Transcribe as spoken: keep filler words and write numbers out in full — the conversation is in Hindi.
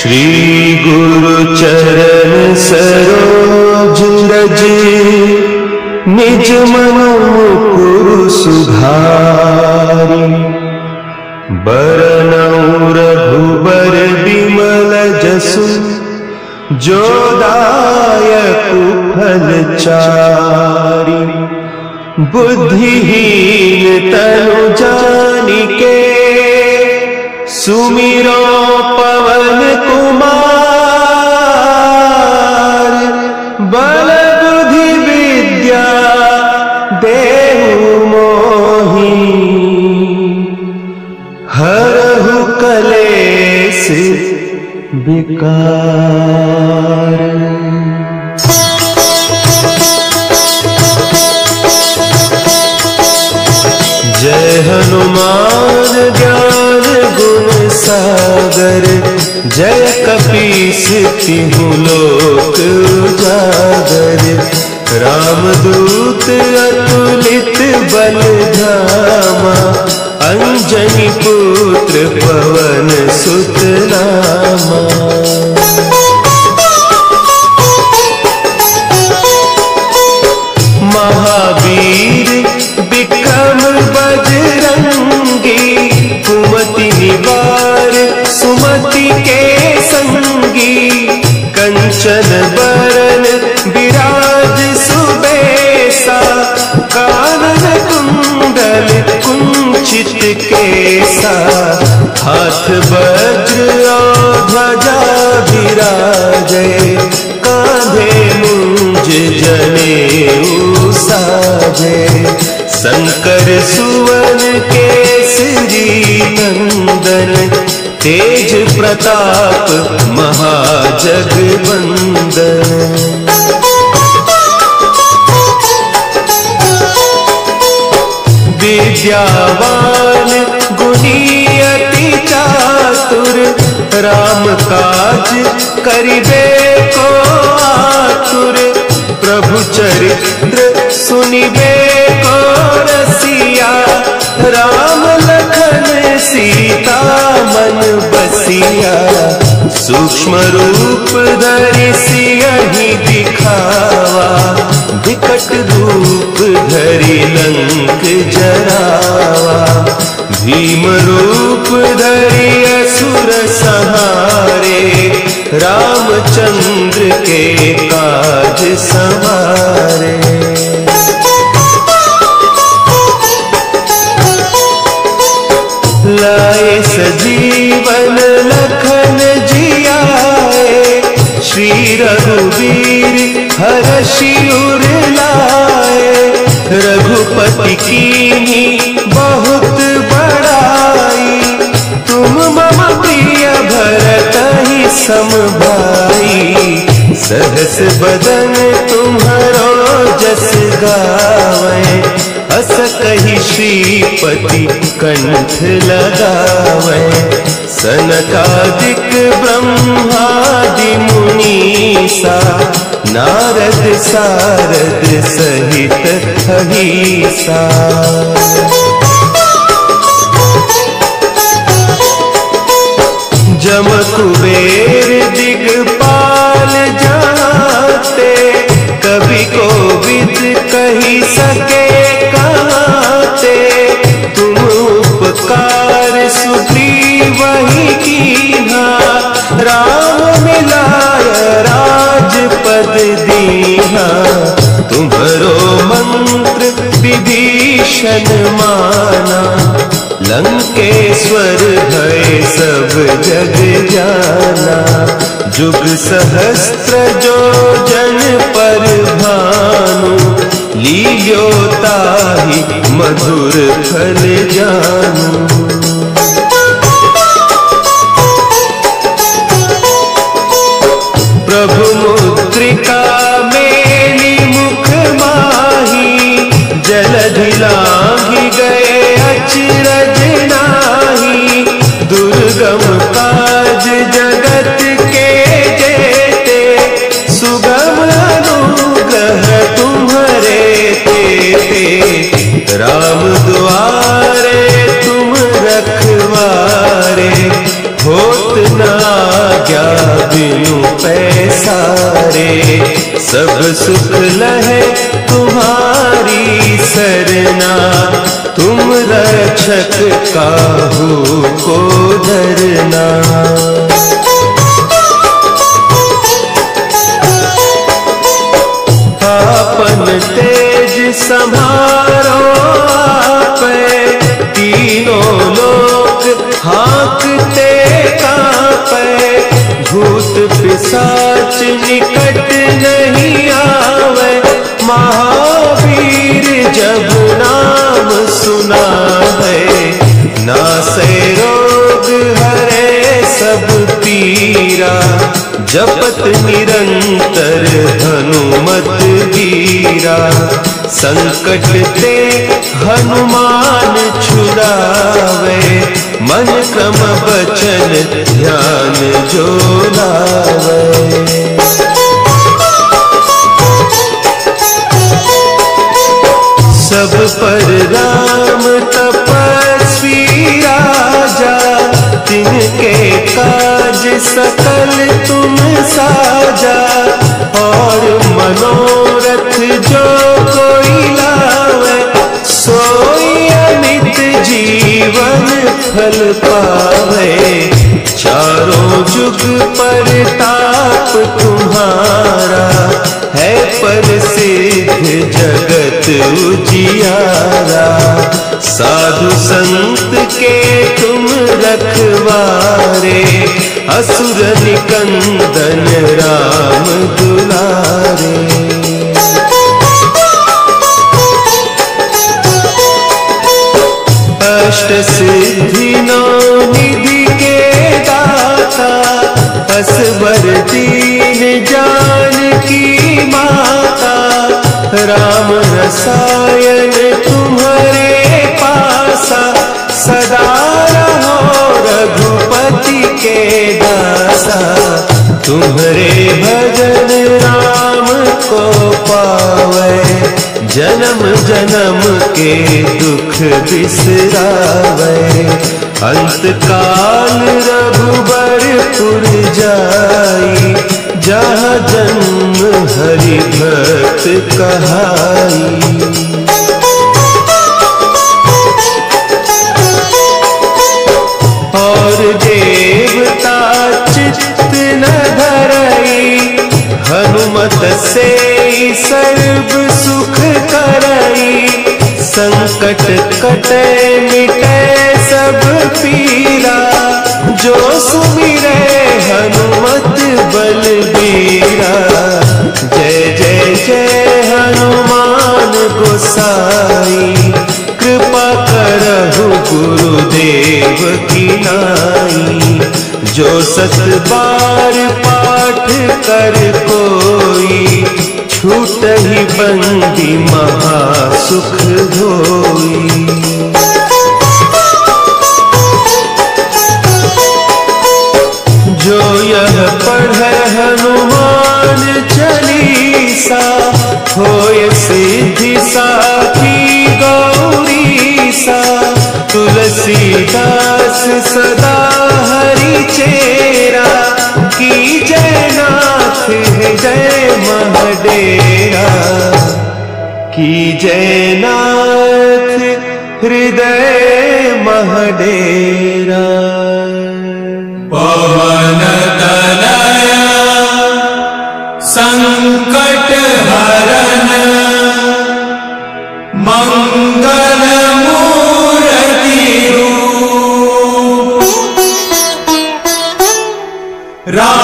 श्री गुरु चरण सरोज रज निज मन मुकुर सुधारी। बरनउँ रघुबर बिमल जसु जो दायक फल चारि। बुद्धिहीन तनु जानिके सुमिरो पवन कुमार। बल बुद्धि विद्या देहु मोहि हरहु कलेश विकार। जय हनुमान ज्ञान गुण सागर। जय कपीस तिहु लोक उजागर। रामदूत अतुलित बल धामा। अंजनी पुत्र पवन सुत नामा। महावीर विक्रम बजरंगी। कुमति निवार सुमति के संगी। कंचन बरन विराज सुबेसा। कानन कुंडल कुंचित केसा। हाथ वज्र और ध्वजा विराजे। कांधे मुंज जनेऊ साजे। शंकर सुवन केसरी नंदन। तेज प्रताप महाजगवंदन। विद्यावान गुणी अति चातुर। राम काज करिबे को आतुर। प्रभु चरित्र सुनिबे को रसिया। राम लखन सीता मन बसिया। सूक्ष्म रूप धरि सियहि दिखावा। विकट रूप धरि लंक जरावा। भीम रूप धरि असुर संहारे। रामचंद्र के काज सवारे। लाए सजीवन लखन जियाए। श्री रघुवीर हरषि उर लाए। रघुपति कीन्ही बहुत बड़ाई। तुम मम प्रिय भरतहि सम भाई। सहस बदन तुम्हरो जस गावै। अस कहि श्रीपति कंठ लगावै। सनकादिक ब्रह्मादि मुनीसा। नारद सारद सहित अहीसा। जम कुबेर दिगपाल जाते। कवि कोविद कही सके कहते। तुम उपकार सुग्रीवहि कीन्हा। राम मिलाय राजपद दीन्हा। तुम्हरो मंत्र विभीषण माना। लंकेश्वर भय सब जग जाना। जुग सहस्त्र जो जन पर भानु। लील्यो ताहि मधुर फल जानू। प्रभु मुद्रिका मेली मुख माही। जलधि लांघि गए अचरज नाही। दुर्गम काज जगत के जेते। सुगम अनुग्रह तुम्हरे तेते। राम दुआरे तुम रखवारे। होत न आज्ञा बिनु पैसारे, सब सुख लहे तुम्हारी सरना, तुम रक्षक काहू को डरना। आपन तेज संभारो आपे, तीनों लोक हाँकते कांपे, भूत पिशाच निकट नहीं आवे, महावीर जब नाम सुना है, नासे रोग हरे सब पीरा, जपत निरंतर हनुमत वीरा, संकट ते हनुमान छुड़ावे, मन क्रम बचन ध्यान जो लावे। सब पर राम तपस्वी राजा, तिनके काज सकल तुम साजा, और मनोरथ जो कोई लावे, सोई अमित जीवन फल पावे। चारों जुग परताप तुम्हारा, है प्रसिद्ध जगत उजियारा, साधु संत के तुम रखवारे, असुर निकंदन राम दुलारे। अष्ट सिद्धि नौ निधि के दाता, असबर दीन जानकी माता, राम रसायन तुम्हारे पासा, सदा रहो रघुपति के दासा, तुम्हारे भजन राम को पावे, जन्म जन्म के दुख बिसरावे, अंत काल रघुबरपुर जाई, जहाँ जन्म हरि भक्त कहाई। और देवता चित्त न धरई, हनुमत से सर्व सुख करई, संकट कटे मिटे सब पीरा, जो सुमिरे हनुमत बलबीरा। जय जय जय हनुमान गोसाई, कृपा करहु गुरुदेव की नाई, जो सत बार पाठ कर कोई, छूट ही बंदी महासुख होई। जो यह पढ़े हनुमान चालीसा, होय सिद्धि साखी गौरीसा, तुलसीदास सदा हरि चेरा, की जय नाथ हृदय महडेरा, की जय नाथ हृदय महडेरा। पवन तनय संकट हरन, मंगल मूर्ति रूप, राम